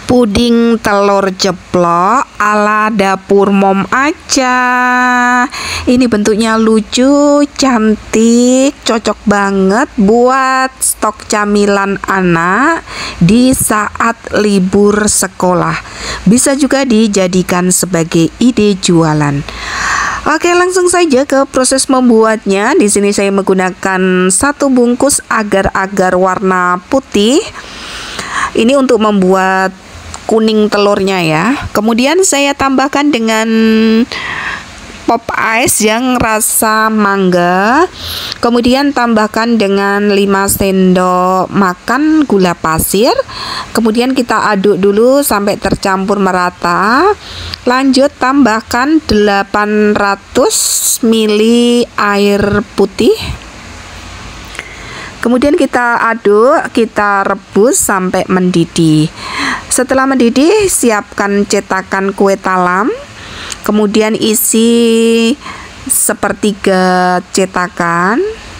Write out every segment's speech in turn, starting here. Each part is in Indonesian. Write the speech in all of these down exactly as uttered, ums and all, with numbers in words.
Puding telur ceplok ala dapur mom aja. Ini bentuknya lucu, cantik, cocok banget buat stok camilan anak di saat libur sekolah. Bisa juga dijadikan sebagai ide jualan. Oke, langsung saja ke proses membuatnya. Di sini saya menggunakan satu bungkus agar-agar warna putih. Ini untuk membuat kuning telurnya ya. Kemudian saya tambahkan dengan pop ice yang rasa mangga. Kemudian tambahkan dengan lima sendok makan gula pasir. Kemudian kita aduk dulu sampai tercampur merata. Lanjut tambahkan delapan ratus mililiter air putih. Kemudian kita aduk, kita rebus sampai mendidih. Setelah mendidih, siapkan cetakan kue talam. Kemudian isi sepertiga cetakan.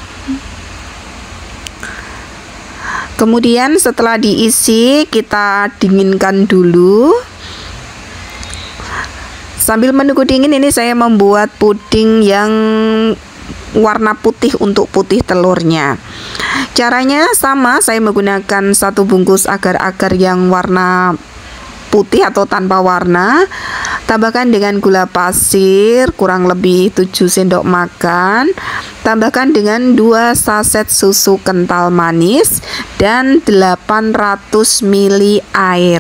Kemudian setelah diisi, kita dinginkan dulu. Sambil menunggu dingin, ini saya membuat puding yang warna putih untuk putih telurnya. Caranya sama, saya menggunakan satu bungkus agar-agar yang warna putih atau tanpa warna. Tambahkan dengan gula pasir kurang lebih tujuh sendok makan. Tambahkan dengan dua saset susu kental manis dan delapan ratus mililiter air.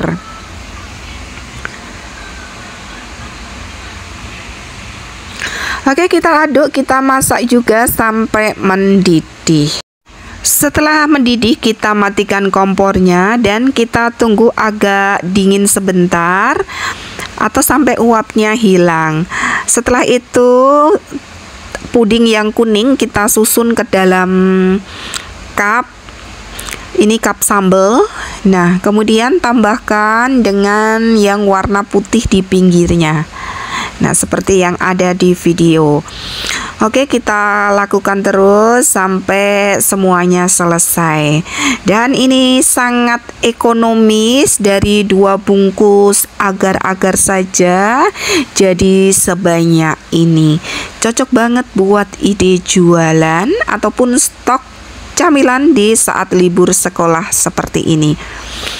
Oke, kita aduk, kita masak juga sampai mendidih. Setelah mendidih, kita matikan kompornya dan kita tunggu agak dingin sebentar atau sampai uapnya hilang. Setelah itu, puding yang kuning kita susun ke dalam cup. Ini cup sambal. Nah, kemudian tambahkan dengan yang warna putih di pinggirnya. Nah, seperti yang ada di video. Oke, kita lakukan terus sampai semuanya selesai. Dan ini sangat ekonomis, dari dua bungkus agar-agar saja jadi sebanyak ini. Cocok banget buat ide jualan ataupun stok camilan di saat libur sekolah seperti ini.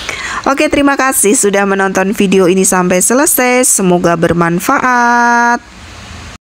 Oke, terima kasih sudah menonton video ini sampai selesai. Semoga bermanfaat.